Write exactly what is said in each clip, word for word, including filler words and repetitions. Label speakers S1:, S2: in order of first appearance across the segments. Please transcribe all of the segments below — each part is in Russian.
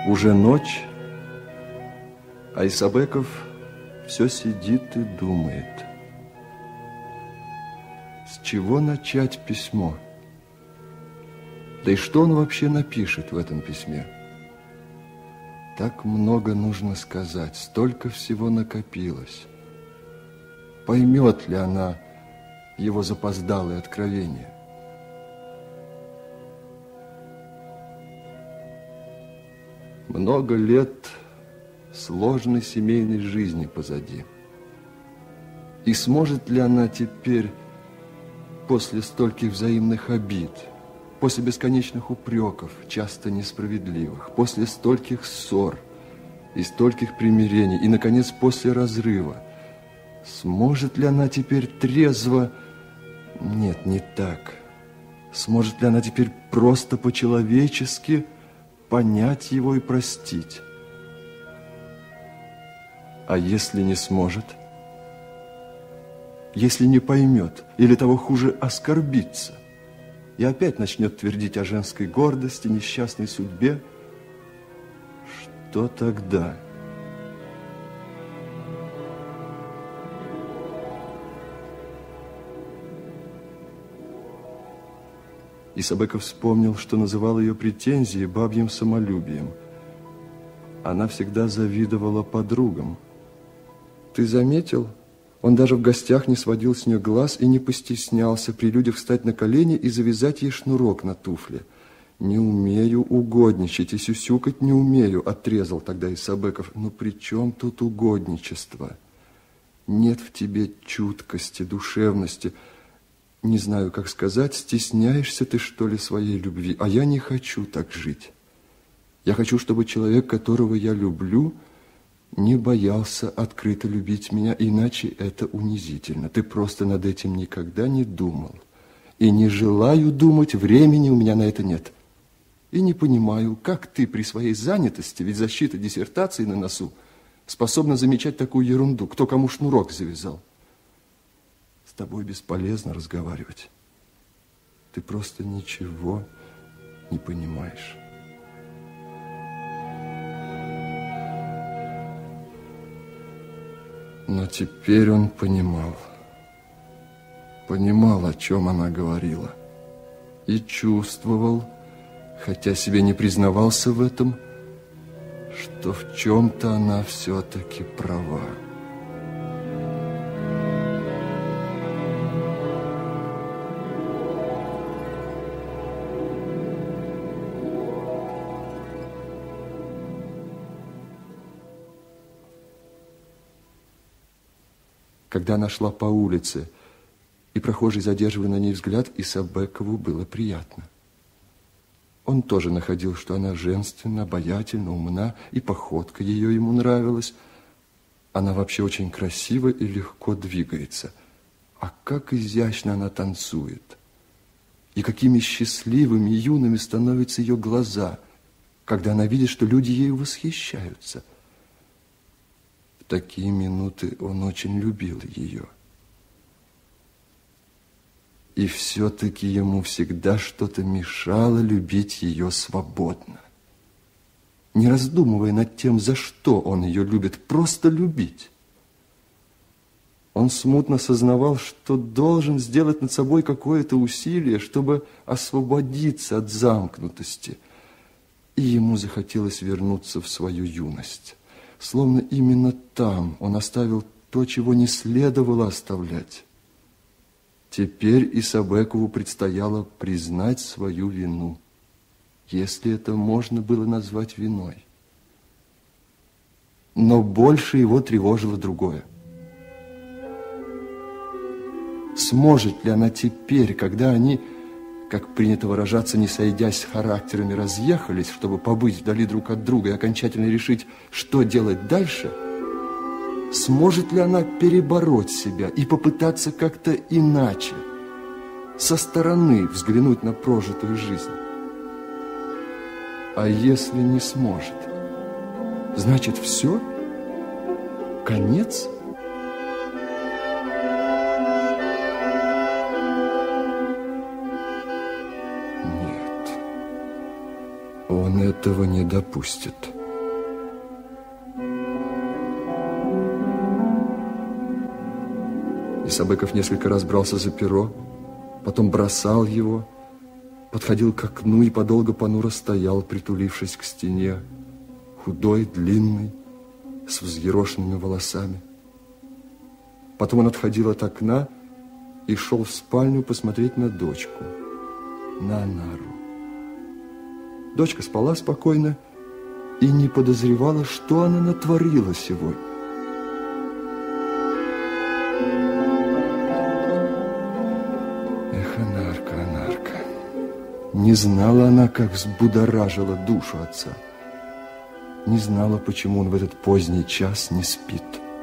S1: Уже ночь, а Исабеков все сидит и думает. С чего начать письмо? Да и что он вообще напишет в этом письме? Так много нужно сказать, столько всего накопилось. Поймет ли она его запоздалые откровения? Много лет сложной семейной жизни позади. И сможет ли она теперь, после стольких взаимных обид, после бесконечных упреков, часто несправедливых, после стольких ссор и стольких примирений, и, наконец, после разрыва, сможет ли она теперь трезво... Нет, не так. Сможет ли она теперь просто по-человечески понять его и простить? А если не сможет? Если не поймет, или того хуже, оскорбится, и опять начнет твердить о женской гордости, несчастной судьбе, что тогда? Исабеков вспомнил, что называл ее претензии бабьим самолюбием. Она всегда завидовала подругам. Ты заметил? Он даже в гостях не сводил с нее глаз и не постеснялся при людях встать на колени и завязать ей шнурок на туфле. «Не умею угодничать и сюсюкать не умею», — отрезал тогда Исабеков. «Но при чем тут угодничество? Нет в тебе чуткости, душевности. Не знаю, как сказать, стесняешься ты, что ли, своей любви? А я не хочу так жить. Я хочу, чтобы человек, которого я люблю, не боялся открыто любить меня, иначе это унизительно. Ты просто над этим никогда не думал. И не желаю думать, времени у меня на это нет. И не понимаю, как ты при своей занятости, ведь защита диссертации на носу, способна замечать такую ерунду, кто кому шнурок завязал. С тобой бесполезно разговаривать. Ты просто ничего не понимаешь. Но теперь он понимал. Понимал, о чем она говорила. И чувствовал, хотя себе не признавался в этом, что в чем-то она все-таки права. Когда она шла по улице, и прохожий задерживая на ней взгляд, Исабекову было приятно. Он тоже находил, что она женственна, обаятельна, умна, и походка ее ему нравилась. Она вообще очень красива и легко двигается. А как изящно она танцует! И какими счастливыми, юными становятся ее глаза, когда она видит, что люди ею восхищаются. В такие минуты он очень любил ее. И все-таки ему всегда что-то мешало любить ее свободно. Не раздумывая над тем, за что он ее любит, просто любить. Он смутно сознавал, что должен сделать над собой какое-то усилие, чтобы освободиться от замкнутости. И ему захотелось вернуться в свою юность. Словно именно там он оставил то, чего не следовало оставлять. Теперь Исабекову предстояло признать свою вину, если это можно было назвать виной. Но больше его тревожило другое. Сможет ли она теперь, когда они, как принято выражаться, не сойдясь характерами, разъехались, чтобы побыть вдали друг от друга и окончательно решить, что делать дальше, сможет ли она перебороть себя и попытаться как-то иначе, со стороны взглянуть на прожитую жизнь? А если не сможет, значит, все? Конец? Нет, он этого не допустит. Исабеков несколько раз брался за перо, потом бросал его, подходил к окну и подолго понуро стоял, притулившись к стене, худой, длинный, с взъерошенными волосами. Потом он отходил от окна и шел в спальню посмотреть на дочку, на Анару. Дочка спала спокойно и не подозревала, что она натворила сегодня. Эх, Анарка, Анарка. Не знала она, как взбудоражила душу отца. Не знала, почему он в этот поздний час не спит.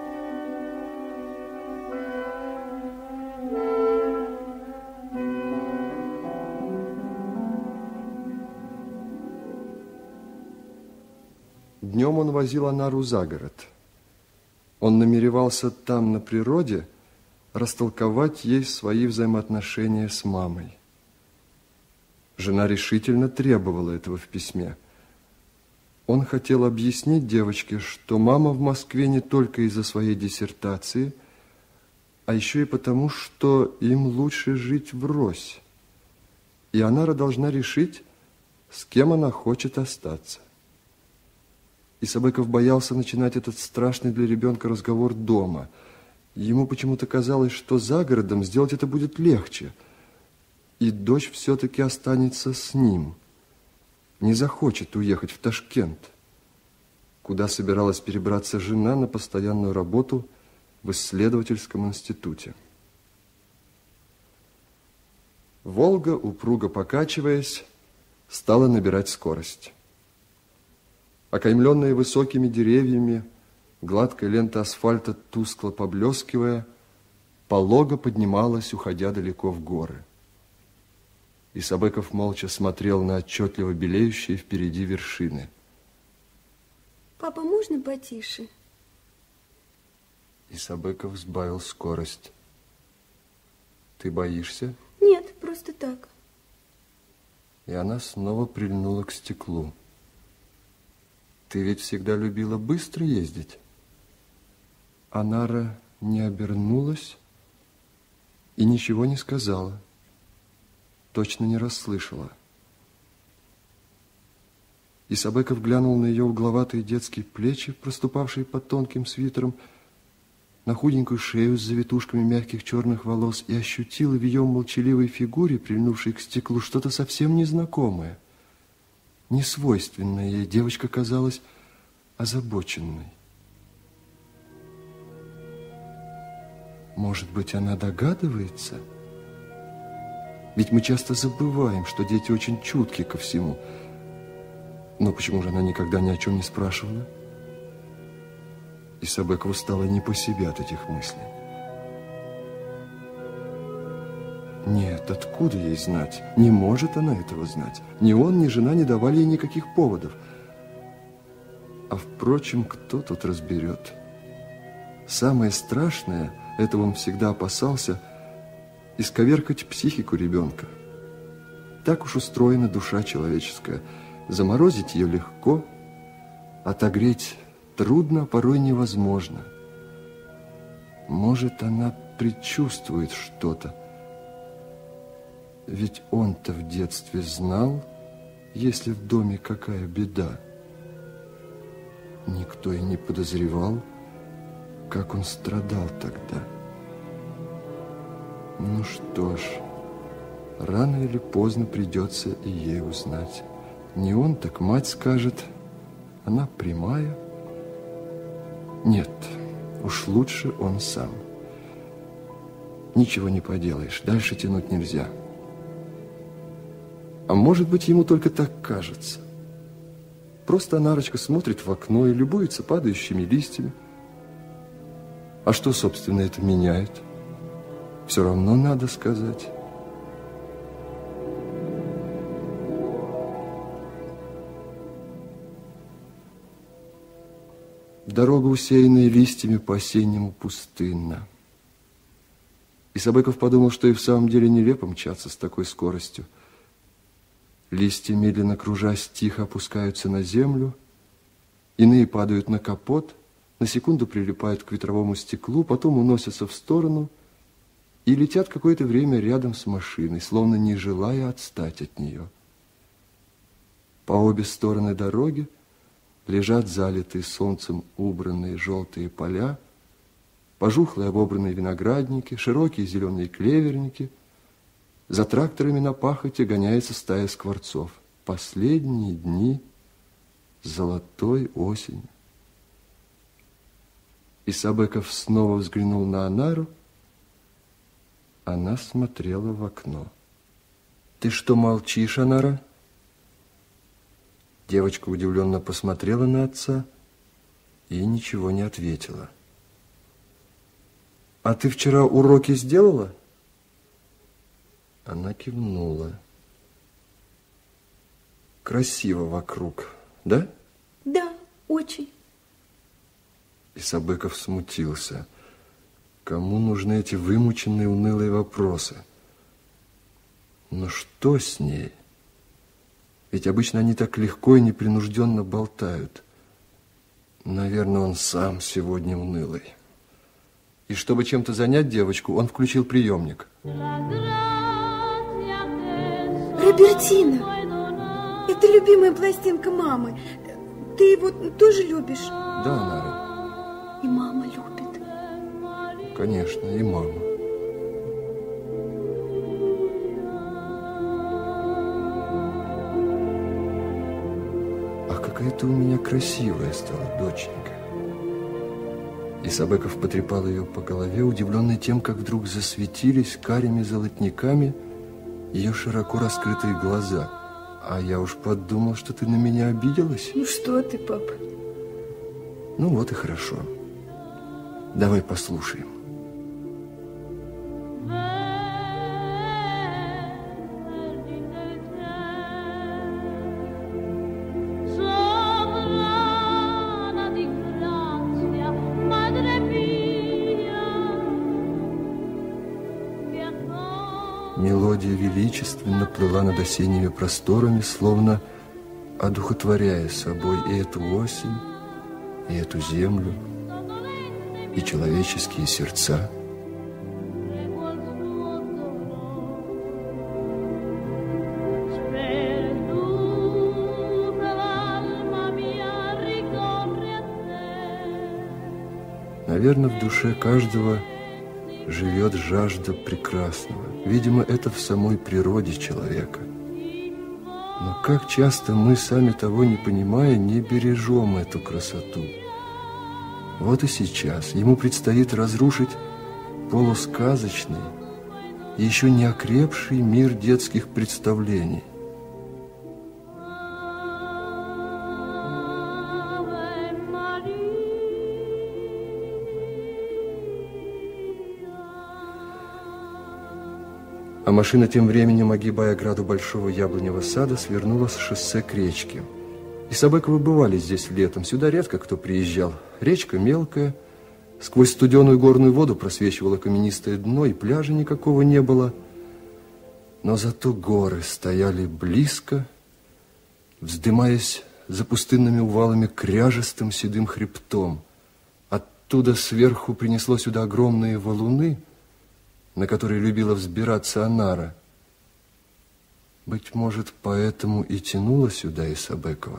S1: Днем он возил Анару за город. Он намеревался там, на природе, растолковать ей свои взаимоотношения с мамой. Жена решительно требовала этого в письме. Он хотел объяснить девочке, что мама в Москве не только из-за своей диссертации, а еще и потому, что им лучше жить врозь. И Анара должна решить, с кем она хочет остаться. Исабеков боялся начинать этот страшный для ребенка разговор дома. Ему почему-то казалось, что за городом сделать это будет легче. И дочь все-таки останется с ним. Не захочет уехать в Ташкент, куда собиралась перебраться жена на постоянную работу в исследовательском институте. Волга, упруго покачиваясь, стала набирать скорость. Окаймленная высокими деревьями, гладкая лента асфальта, тускло поблескивая, полого поднималась, уходя далеко в горы. Исабеков молча смотрел на отчетливо белеющие впереди вершины.
S2: Папа, можно потише?
S1: Исабеков сбавил скорость. Ты боишься?
S2: Нет, просто так.
S1: И она снова прильнула к стеклу. Ты ведь всегда любила быстро ездить? Анара не обернулась и ничего не сказала. Точно не расслышала. Исабеков глянул на ее угловатые детские плечи, проступавшие под тонким свитером, на худенькую шею с завитушками мягких черных волос и ощутил в ее молчаливой фигуре, прильнувшей к стеклу, что-то совсем незнакомое. Несвойственная ей девочка казалась озабоченной. Может быть, она догадывается? Ведь мы часто забываем, что дети очень чутки ко всему. Но почему же она никогда ни о чем не спрашивала? Исабекову стало не по себе от этих мыслей. Нет, откуда ей знать? Не может она этого знать. Ни он, ни жена не давали ей никаких поводов. А впрочем, кто тут разберет? Самое страшное, этого он всегда опасался, исковеркать психику ребенка. Так уж устроена душа человеческая. Заморозить ее легко, отогреть трудно, а порой невозможно. Может, она предчувствует что-то. Ведь он-то в детстве знал, если в доме какая беда. Никто и не подозревал, как он страдал тогда. Ну что ж, рано или поздно придется и ей узнать. Не он, так мать скажет, она прямая. Нет, уж лучше он сам. Ничего не поделаешь, дальше тянуть нельзя. А может быть, ему только так кажется. Просто Анарочка смотрит в окно и любуется падающими листьями. А что, собственно, это меняет? Все равно надо сказать. Дорога, усеянная листьями, по-осеннему пустынна. Исабеков подумал, что и в самом деле нелепо мчаться с такой скоростью. Листья, медленно кружась, тихо опускаются на землю, иные падают на капот, на секунду прилипают к ветровому стеклу, потом уносятся в сторону и летят какое-то время рядом с машиной, словно не желая отстать от нее. По обе стороны дороги лежат залитые солнцем убранные желтые поля, пожухлые обобранные виноградники, широкие зеленые клеверники. За тракторами на пахоте гоняется стая скворцов. Последние дни золотой осени. Исабеков снова взглянул на Анару. Она смотрела в окно. Ты что молчишь, Анара? Девочка удивленно посмотрела на отца и ничего не ответила. А ты вчера уроки сделала? Она кивнула. Красиво вокруг, да?
S2: Да, очень.
S1: Исабеков смутился. Кому нужны эти вымученные, унылые вопросы? Но что с ней? Ведь обычно они так легко и непринужденно болтают. Наверное, он сам сегодня унылый. И чтобы чем-то занять девочку, он включил приемник.
S2: Робертино, это любимая пластинка мамы. Ты его тоже любишь?
S1: Да, Нара.
S2: И мама любит.
S1: Конечно, и мама. А какая ты у меня красивая стала, доченька. Исабеков потрепал ее по голове, удивленный тем, как вдруг засветились карими золотниками ее широко раскрытые глаза. А я уж подумал, что ты на меня обиделась.
S2: Ну что ты, папа?
S1: Ну вот и хорошо. Давай послушаем. Мелодия величественно плыла над осенними просторами, словно одухотворяя собой и эту осень, и эту землю, и человеческие сердца. Наверное, в душе каждого живет жажда прекрасного. Видимо, это в самой природе человека. Но как часто мы, сами того не понимая, не бережем эту красоту. Вот и сейчас ему предстоит разрушить полусказочный, еще не окрепший мир детских представлений. А машина тем временем, огибая ограду большого яблоневого сада, свернула с шоссе к речке. Исабековы бывали здесь летом. Сюда редко кто приезжал. Речка мелкая, сквозь студеную горную воду просвечивало каменистое дно, и пляжа никакого не было. Но зато горы стояли близко, вздымаясь за пустынными увалами кряжестым седым хребтом. Оттуда сверху принесло сюда огромные валуны, на которые любила взбираться Анара. Быть может, поэтому и тянула сюда Исабекова.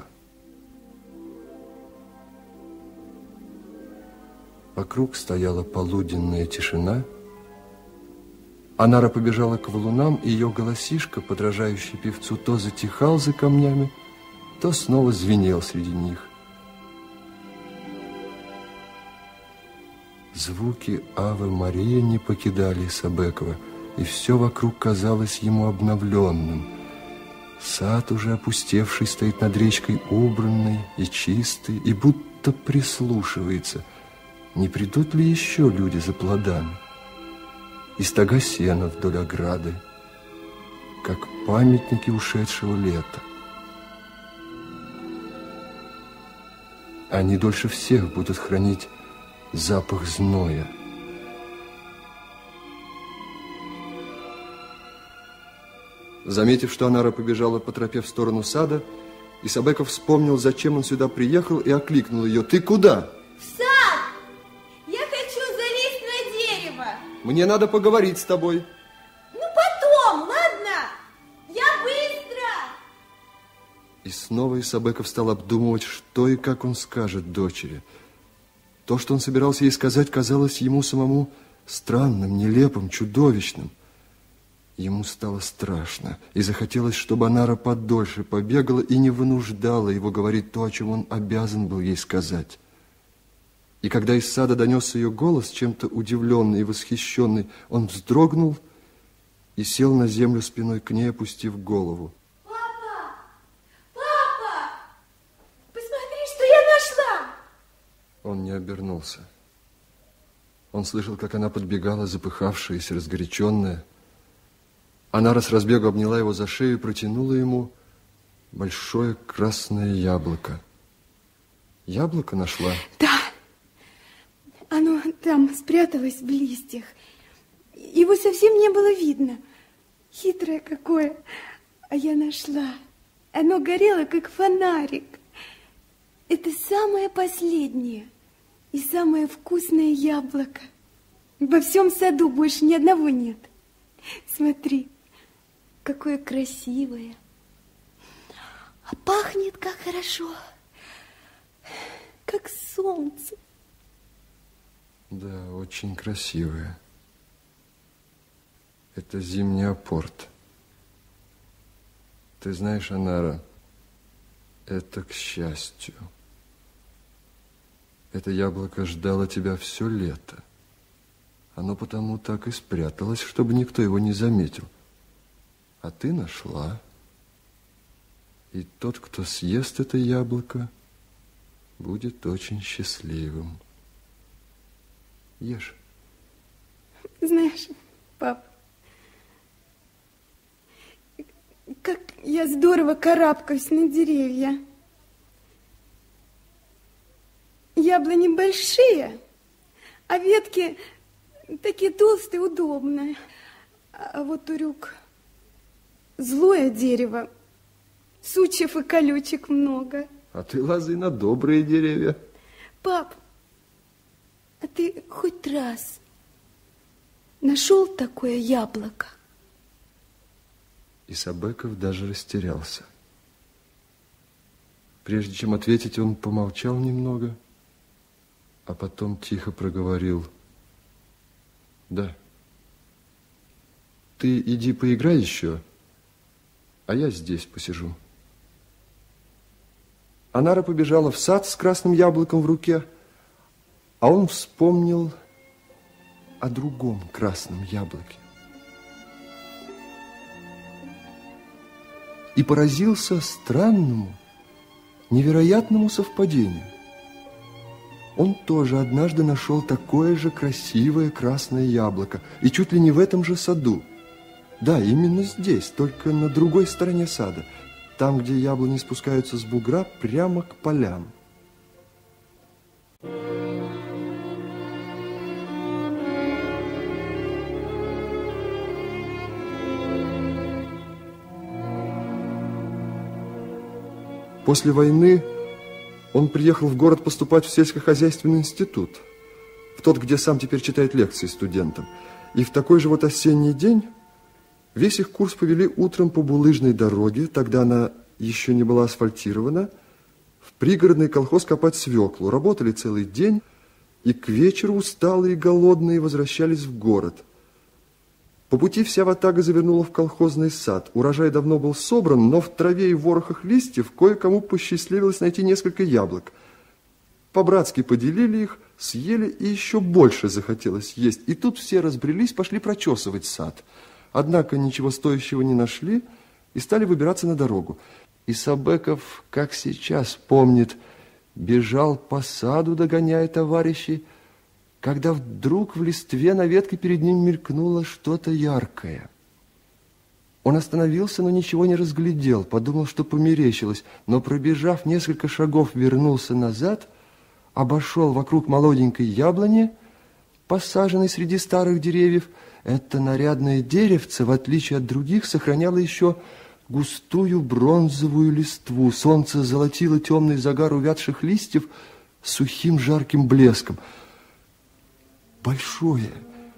S1: Вокруг стояла полуденная тишина. Анара побежала к валунам, и ее голосишка, подражающий певцу, то затихал за камнями, то снова звенел среди них. Звуки Аве Мария не покидали Исабекова, и все вокруг казалось ему обновленным. Сад, уже опустевший, стоит над речкой убранный и чистый, и будто прислушивается, не придут ли еще люди за плодами. И стога сена вдоль ограды, как памятники ушедшего лета. Они дольше всех будут хранить запах зноя. Заметив, что Анара побежала по тропе в сторону сада, Исабеков вспомнил, зачем он сюда приехал, и окликнул ее. Ты куда?
S2: В сад! Я хочу залезть на дерево.
S1: Мне надо поговорить с тобой.
S2: Ну, потом, ладно? Я быстро.
S1: И снова Исабеков стал обдумывать, что и как он скажет дочери. То, что он собирался ей сказать, казалось ему самому странным, нелепым, чудовищным. Ему стало страшно, и захотелось, чтобы Анара подольше побегала и не вынуждала его говорить то, о чем он обязан был ей сказать. И когда из сада донесся ее голос, чем-то удивленный и восхищенный, он вздрогнул и сел на землю спиной к ней, опустив голову.
S2: Папа! Папа! Посмотри, что я нашла!
S1: Он не обернулся. Он слышал, как она подбегала, запыхавшаяся, разгоряченная. Анара с разбегу обняла его за шею и протянула ему большое красное яблоко. Яблоко нашла?
S2: Да. Оно там спряталось в листьях. Его совсем не было видно. Хитрое какое. А я нашла. Оно горело, как фонарик. Это самое последнее и самое вкусное яблоко. Во всем саду больше ни одного нет. Смотри, какое красивое. А пахнет как хорошо, как солнце.
S1: Да, очень красивое. Это зимний апорт. Ты знаешь, Анара, это к счастью. Это яблоко ждало тебя все лето. Оно потому так и спряталось, чтобы никто его не заметил. А ты нашла. И тот, кто съест это яблоко, будет очень счастливым. Ешь.
S2: Знаешь, пап, как я здорово карабкаюсь на деревья. Яблони большие, а ветки такие толстые, удобные. А вот урюк злое дерево, сучьев и колючек много.
S1: А ты лазай на добрые деревья.
S2: Пап, а ты хоть раз нашел такое яблоко?
S1: Исабеков даже растерялся. Прежде чем ответить, он помолчал немного, а потом тихо проговорил: да. Ты иди поиграй еще, а я здесь посижу. Анара побежала в сад с красным яблоком в руке, а он вспомнил о другом красном яблоке. И поразился странному, невероятному совпадению. Он тоже однажды нашел такое же красивое красное яблоко, и чуть ли не в этом же саду. Да, именно здесь, только на другой стороне сада, там, где яблони спускаются с бугра прямо к полям. После войны он приехал в город поступать в сельскохозяйственный институт, в тот, где сам теперь читает лекции студентам. И в такой же вот осенний день весь их курс повели утром по булыжной дороге, тогда она еще не была асфальтирована, в пригородный колхоз копать свеклу. Работали целый день, и к вечеру усталые и голодные возвращались в город. По пути вся ватага завернула в колхозный сад. Урожай давно был собран, но в траве и ворохах листьев кое-кому посчастливилось найти несколько яблок. По-братски поделили их, съели, и еще больше захотелось есть. И тут все разбрелись, пошли прочесывать сад. Однако ничего стоящего не нашли и стали выбираться на дорогу. Исабеков, как сейчас помнит, бежал по саду, догоняя товарищей, когда вдруг в листве на ветке перед ним мелькнуло что-то яркое. Он остановился, но ничего не разглядел, подумал, что померещилось, но, пробежав несколько шагов, вернулся назад, обошел вокруг молоденькой яблони, посаженной среди старых деревьев. Это нарядное деревце, в отличие от других, сохраняло еще густую бронзовую листву. Солнце золотило темный загар увядших листьев сухим жарким блеском. Большое,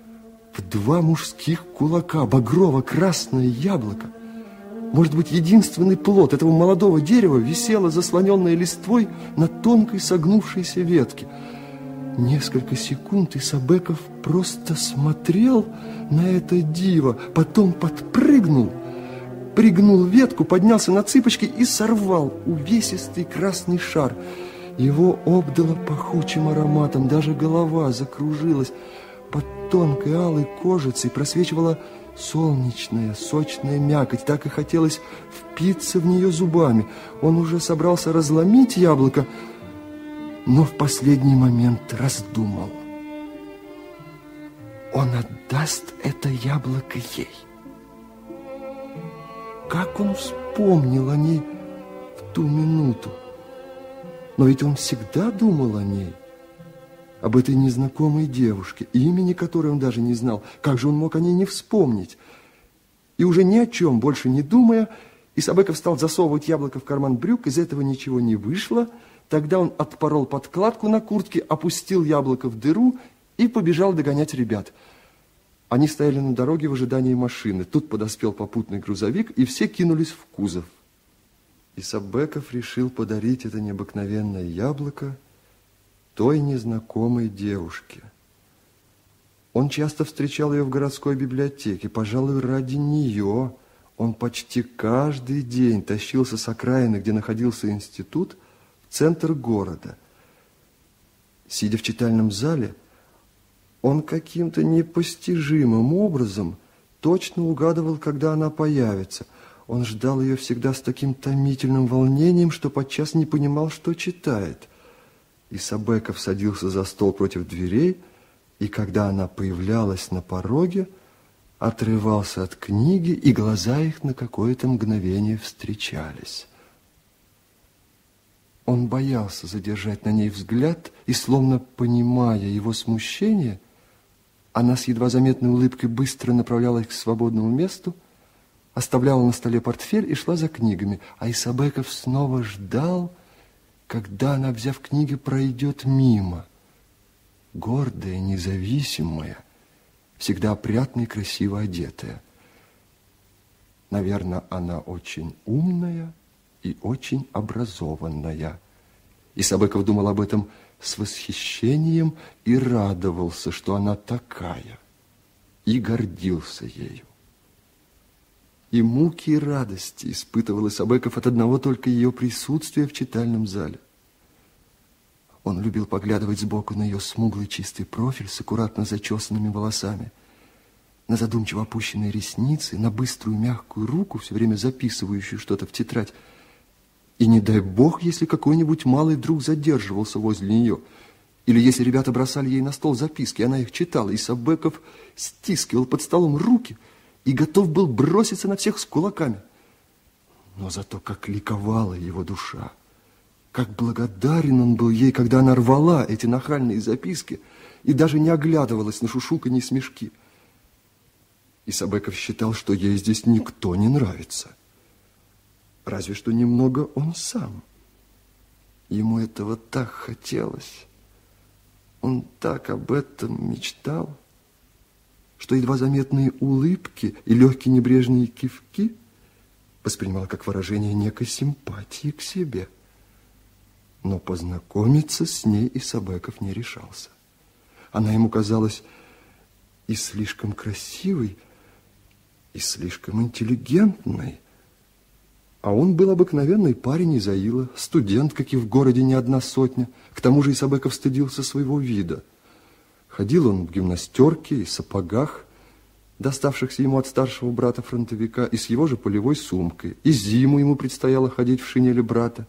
S1: в два мужских кулака багрово-красное яблоко. Может быть, единственный плод этого молодого дерева висело, заслоненное листвой, на тонкой согнувшейся ветке. Несколько секунд Исабеков просто смотрел на это диво, потом подпрыгнул, пригнул ветку, поднялся на цыпочки и сорвал увесистый красный шар. Его обдало пахучим ароматом, даже голова закружилась. Под тонкой алой кожицей просвечивала солнечная, сочная мякоть. Так и хотелось впиться в нее зубами. Он уже собрался разломить яблоко, но в последний момент раздумал. Он отдаст это яблоко ей. Как он вспомнил о ней в ту минуту? Но ведь он всегда думал о ней, об этой незнакомой девушке, имени которой он даже не знал. Как же он мог о ней не вспомнить? И уже ни о чем больше не думая, Исабеков стал засовывать яблоко в карман брюк. Из этого ничего не вышло. Тогда он отпорол подкладку на куртке, опустил яблоко в дыру и побежал догонять ребят. Они стояли на дороге в ожидании машины. Тут подоспел попутный грузовик, и все кинулись в кузов. Исабеков решил подарить это необыкновенное яблоко той незнакомой девушке. Он часто встречал ее в городской библиотеке. Пожалуй, ради нее он почти каждый день тащился с окраины, где находился институт, в центр города. Сидя в читальном зале, он каким-то непостижимым образом точно угадывал, когда она появится. Он ждал ее всегда с таким томительным волнением, что подчас не понимал, что читает. Исабеков садился за стол против дверей, и когда она появлялась на пороге, отрывался от книги, и глаза их на какое-то мгновение встречались. Он боялся задержать на ней взгляд, и, словно понимая его смущение, она с едва заметной улыбкой быстро направлялась к свободному месту, оставляла на столе портфель и шла за книгами, а Исабеков снова ждал, когда она, взяв книги, пройдет мимо. Гордая, независимая, всегда опрятная и красиво одетая. Наверное, она очень умная и очень образованная. Исабеков думал об этом с восхищением и радовался, что она такая, и гордился ею. И муки, и радости испытывал Исабеков от одного только ее присутствия в читальном зале. Он любил поглядывать сбоку на ее смуглый чистый профиль с аккуратно зачесанными волосами, на задумчиво опущенные ресницы, на быструю мягкую руку, все время записывающую что-то в тетрадь. И не дай бог, если какой-нибудь малый друг задерживался возле нее, или если ребята бросали ей на стол записки, она их читала, Исабеков стискивал под столом руки и готов был броситься на всех с кулаками. Но зато как ликовала его душа, как благодарен он был ей, когда она рвала эти нахальные записки и даже не оглядывалась на шушуканье и смешки. Исабеков считал, что ей здесь никто не нравится. Разве что немного он сам. Ему этого так хотелось. Он так об этом мечтал, что едва заметные улыбки и легкие небрежные кивки воспринимал как выражение некой симпатии к себе. Но познакомиться с ней Исабеков не решался. Она ему казалась и слишком красивой, и слишком интеллигентной. А он был обыкновенный парень из Аила, студент, каких в городе не одна сотня. К тому же Исабеков стыдился своего вида. Ходил он в гимнастерке и сапогах, доставшихся ему от старшего брата-фронтовика, и с его же полевой сумкой. И зиму ему предстояло ходить в шинели брата.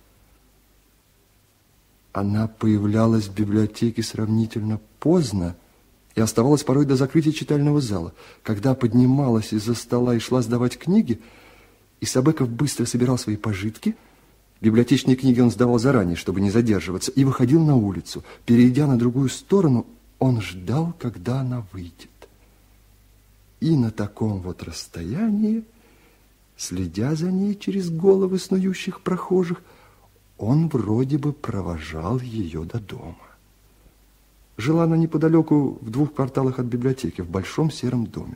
S1: Она появлялась в библиотеке сравнительно поздно и оставалась порой до закрытия читального зала. Когда поднималась из-за стола и шла сдавать книги, Исабеков быстро собирал свои пожитки. Библиотечные книги он сдавал заранее, чтобы не задерживаться, и выходил на улицу. Перейдя на другую сторону, он ждал, когда она выйдет. И на таком вот расстоянии, следя за ней через головы снующих прохожих, он вроде бы провожал ее до дома. Жила она неподалеку, в двух кварталах от библиотеки, в большом сером доме.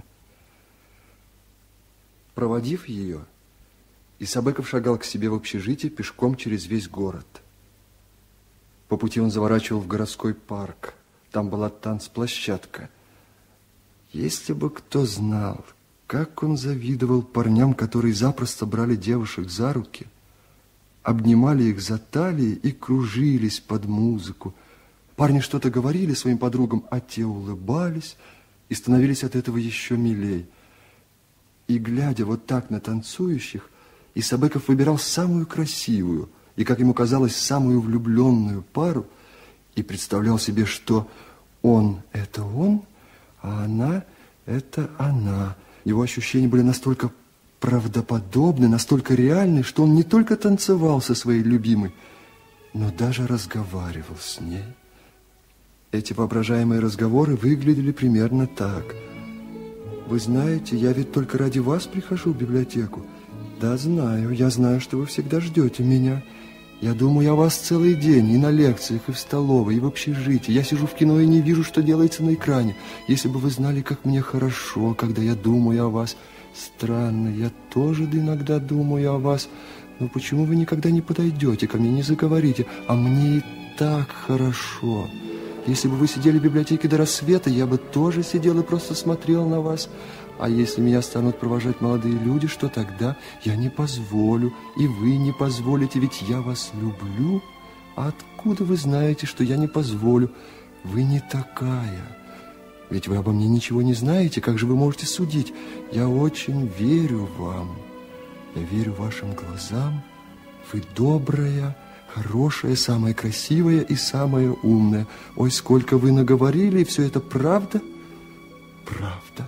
S1: Проводив ее, Исабеков шагал к себе в общежитие пешком через весь город. По пути он заворачивал в городской парк. Там была танцплощадка. Если бы кто знал, как он завидовал парням, которые запросто брали девушек за руки, обнимали их за талии и кружились под музыку. Парни что-то говорили своим подругам, а те улыбались и становились от этого еще милей. И, глядя вот так на танцующих, Исабеков выбирал самую красивую и, как ему казалось, самую влюбленную пару и представлял себе, что он – это он, а она – это она. Его ощущения были настолько правдоподобны, настолько реальны, что он не только танцевал со своей любимой, но даже разговаривал с ней. Эти воображаемые разговоры выглядели примерно так. Вы знаете, я ведь только ради вас прихожу в библиотеку. Да, знаю, я знаю, что вы всегда ждете меня. Я думаю о вас целый день, и на лекциях, и в столовой, и в общежитии. Я сижу в кино и не вижу, что делается на экране. Если бы вы знали, как мне хорошо, когда я думаю о вас. Странно, я тоже иногда думаю о вас. Но почему вы никогда не подойдете ко мне, не заговорите? А мне и так хорошо. Если бы вы сидели в библиотеке до рассвета, я бы тоже сидел и просто смотрел на вас. А если меня станут провожать молодые люди, что тогда? Я не позволю, и вы не позволите, ведь я вас люблю. А откуда вы знаете, что я не позволю? Вы не такая. Ведь вы обо мне ничего не знаете, как же вы можете судить? Я очень верю вам. Я верю вашим глазам. Вы добрая, хорошая, самая красивая и самая умная. Ой, сколько вы наговорили, и все это правда? Правда.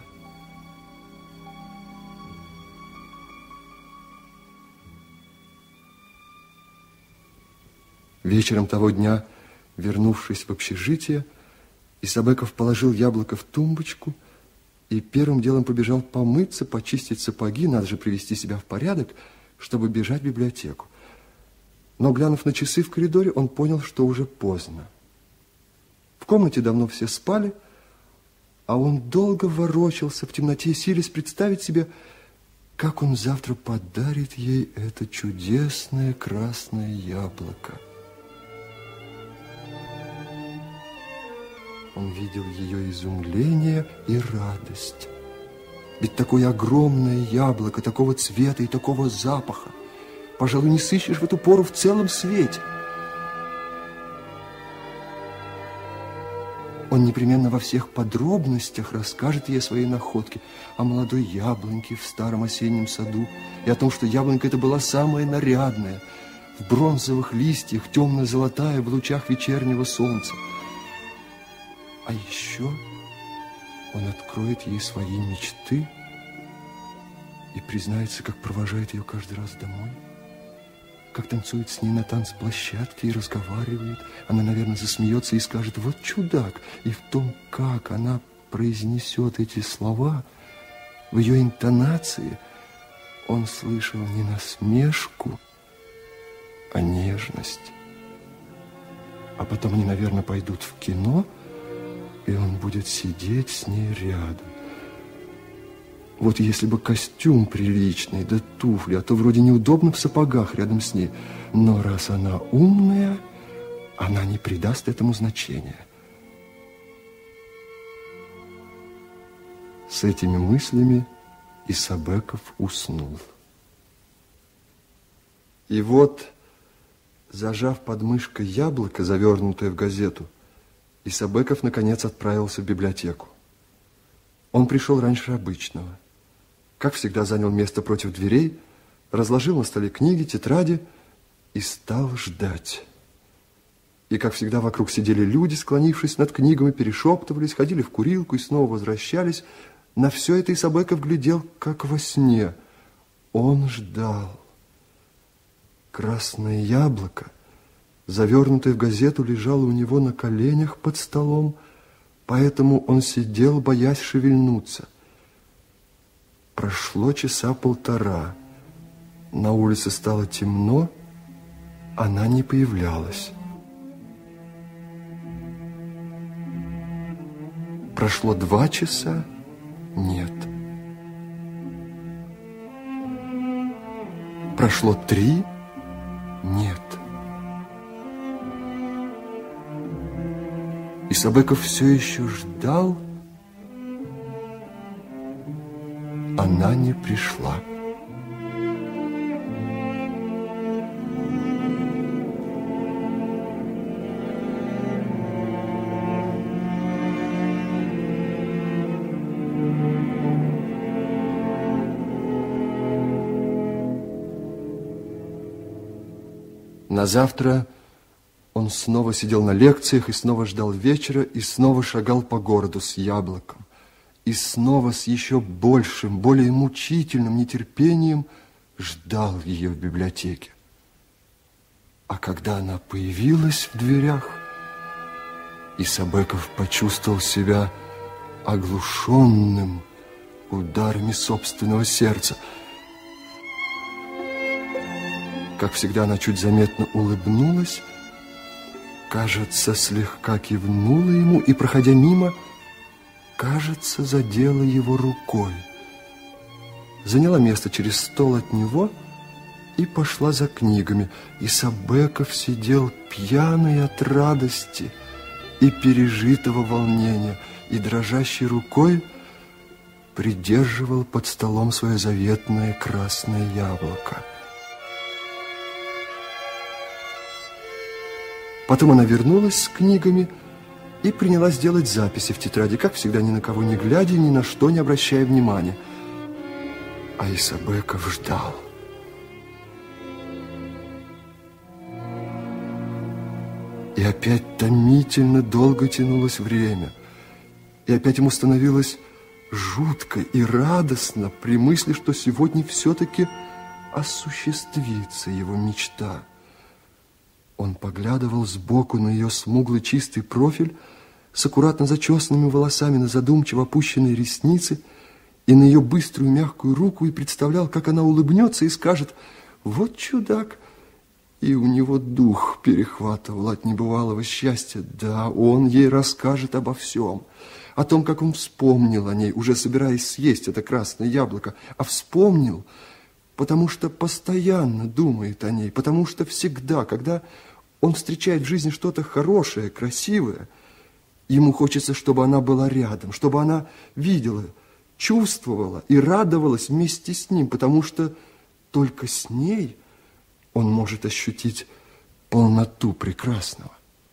S1: Вечером того дня, вернувшись в общежитие, Исабеков положил яблоко в тумбочку и первым делом побежал помыться, почистить сапоги, надо же привести себя в порядок, чтобы бежать в библиотеку. Но, глянув на часы в коридоре, он понял, что уже поздно. В комнате давно все спали, а он долго ворочался в темноте, силясь представить себе, как он завтра подарит ей это чудесное красное яблоко. Он видел ее изумление и радость. Ведь такое огромное яблоко, такого цвета и такого запаха, пожалуй, не сыщешь в эту пору в целом свете. Он непременно во всех подробностях расскажет ей о своей находке, о молодой яблоньке в старом осеннем саду и о том, что яблонька эта была самая нарядная, в бронзовых листьях, темно-золотая в лучах вечернего солнца. А еще он откроет ей свои мечты и признается, как провожает ее каждый раз домой, как танцует с ней на танцплощадке и разговаривает. Она, наверное, засмеется и скажет: вот чудак. И в том, как она произнесет эти слова, в ее интонации он слышал не насмешку, а нежность. А потом они, наверное, пойдут в кино, и он будет сидеть с ней рядом. Вот если бы костюм приличный, да туфли, а то вроде неудобно в сапогах рядом с ней. Но раз она умная, она не придаст этому значения. С этими мыслями Исабеков уснул. И вот, зажав под мышкой яблоко, завернутое в газету, Исабеков, наконец, отправился в библиотеку. Он пришел раньше обычного. Как всегда, занял место против дверей, разложил на столе книги, тетради и стал ждать. И, как всегда, вокруг сидели люди, склонившись над книгами, перешептывались, ходили в курилку и снова возвращались. На все это Исабеков глядел, как во сне. Он ждал. Красное яблоко, завернутое в газету, лежало у него на коленях под столом, поэтому он сидел, боясь шевельнуться. Прошло часа полтора. На улице стало темно, она не появлялась. Прошло два часа, нет. Прошло три, нет. Исабеков все еще ждал. Она не пришла. На завтра он снова сидел на лекциях и снова ждал вечера, и снова шагал по городу с яблоком. И снова с еще большим, более мучительным нетерпением ждал ее в библиотеке. А когда она появилась в дверях, Исабеков почувствовал себя оглушенным ударами собственного сердца. Как всегда, она чуть заметно улыбнулась, кажется, слегка кивнула ему и, проходя мимо, кажется, задела его рукой. Заняла место через стол от него и пошла за книгами. Исабеков сидел пьяный от радости и пережитого волнения и дрожащей рукой придерживал под столом свое заветное красное яблоко. Потом она вернулась с книгами и принялась делать записи в тетради, как всегда, ни на кого не глядя, ни на что не обращая внимания. А Исабеков ждал. И опять томительно долго тянулось время. И опять ему становилось жутко и радостно при мысли, что сегодня все-таки осуществится его мечта. Он поглядывал сбоку на ее смуглый чистый профиль с аккуратно зачесанными волосами, на задумчиво опущенные ресницы и на ее быструю мягкую руку и представлял, как она улыбнется и скажет: «Вот чудак!» И у него дух перехватывал от небывалого счастья. Да, он ей расскажет обо всем. О том, как он вспомнил о ней, уже собираясь съесть это красное яблоко. А вспомнил, потому что постоянно думает о ней, потому что всегда, когда он встречает в жизни что-то хорошее, красивое, ему хочется, чтобы она была рядом, чтобы она видела, чувствовала и радовалась вместе с ним, потому что только с ней он может ощутить полноту прекрасного.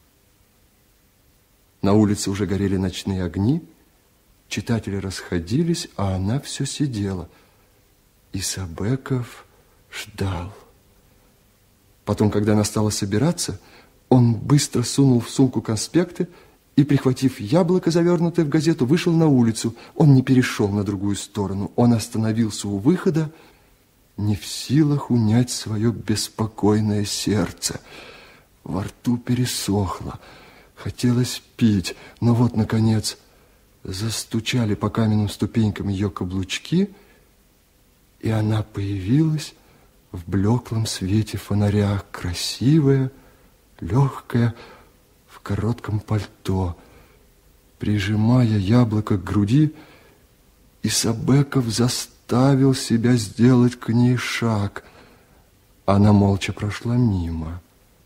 S1: На улице уже горели ночные огни, читатели расходились, а она все сидела. Исабеков ждал. Потом, когда она стала собираться, он быстро сунул в сумку конспекты и, прихватив яблоко, завернутое в газету, вышел на улицу. Он не перешел на другую сторону. Он остановился у выхода, не в силах унять свое беспокойное сердце. Во рту пересохло, хотелось пить, но вот, наконец, застучали по каменным ступенькам ее каблучки, и она появилась в блеклом свете фонаря, красивая, легкая, в коротком пальто. Прижимая яблоко к груди, Исабеков заставил себя сделать к ней шаг. Она молча прошла мимо.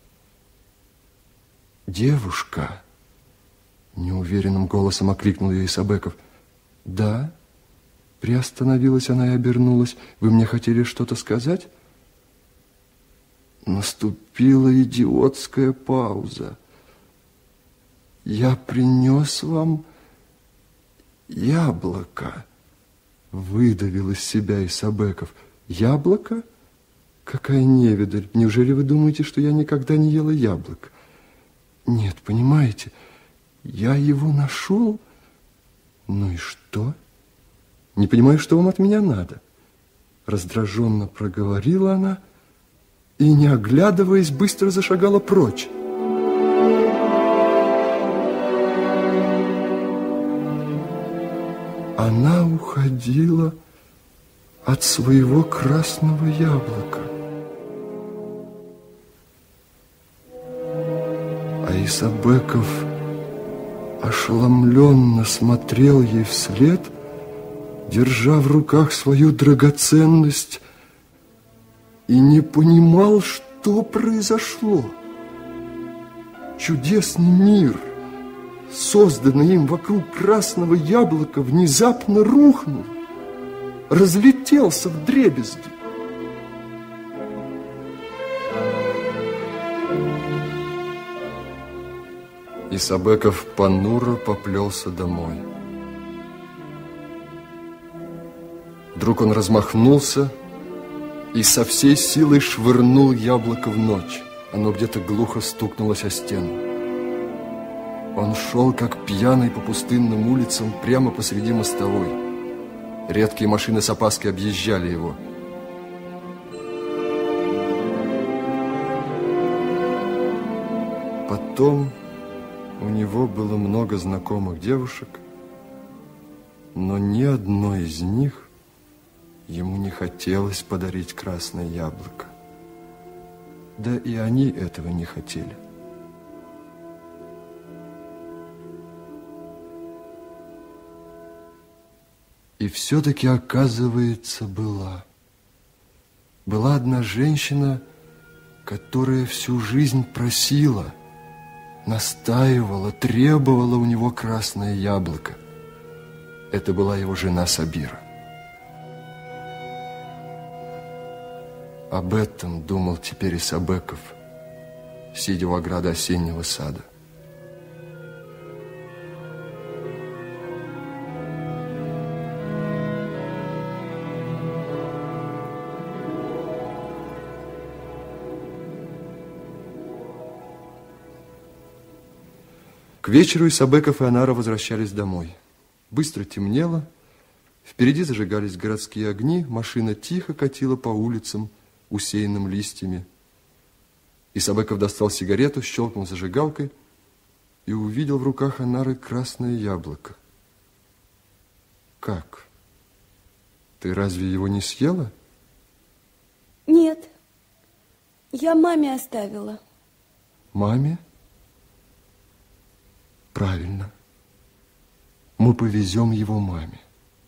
S1: «Девушка!» — неуверенным голосом окликнул ее Исабеков. «Да?» — приостановилась она и обернулась. «Вы мне хотели что-то сказать?» Наступила идиотская пауза. «Я принес вам яблоко», — выдавил из себя Исабеков. «Яблоко? Какая невидаль! Неужели вы думаете, что я никогда не ела яблок? Нет, понимаете, я его нашел. Ну и что? Не понимаю, что вам от меня надо?» Раздраженно проговорила она и, не оглядываясь, быстро зашагала прочь. Она уходила от своего красного яблока. А Исабеков ошеломленно смотрел ей вслед, держа в руках свою драгоценность, и не понимал, что произошло. Чудесный мир, созданный им вокруг красного яблока, внезапно рухнул, разлетелся вдребезги. Исабеков понуро поплелся домой. Вдруг он размахнулся и со всей силой швырнул яблоко в ночь. Оно где-то глухо стукнулось о стену. Он шел, как пьяный, по пустынным улицам, прямо посреди мостовой. Редкие машины с опаской объезжали его. Потом у него было много знакомых девушек, но ни одной из них ему не хотелось подарить красное яблоко. Да и они этого не хотели. И все-таки, оказывается, была. Была одна женщина, которая всю жизнь просила, настаивала, требовала у него красное яблоко. Это была его жена Сабира. Об этом думал теперь Исабеков, сидя у ограды осеннего сада. К вечеру Исабеков и Анара возвращались домой. Быстро темнело, впереди зажигались городские огни, машина тихо катила по улицам, усеянным листьями. Исабеков достал сигарету, щелкнул зажигалкой и увидел в руках Анары красное яблоко. Как? Ты разве его не съела?
S2: Нет, я маме оставила.
S1: Маме? Правильно. Мы повезем его маме.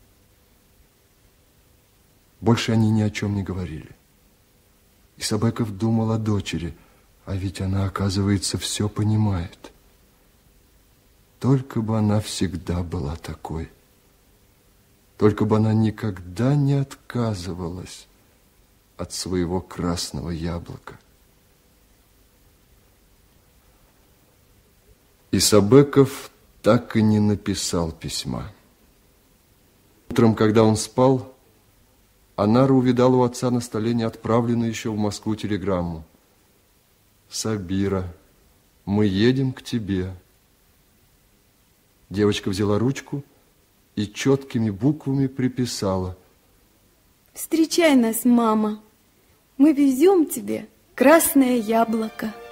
S1: Больше они ни о чем не говорили. Исабеков думал о дочери, а ведь она, оказывается, все понимает. Только бы она всегда была такой. Только бы она никогда не отказывалась от своего красного яблока. Исабеков так и не написал письма. Утром, когда он спал, Анара увидала у отца на столе неотправленную еще в Москву телеграмму. «Сабира, мы едем к тебе». Девочка взяла ручку и четкими буквами приписала:
S2: «Встречай нас, мама, мы везем тебе красное яблоко».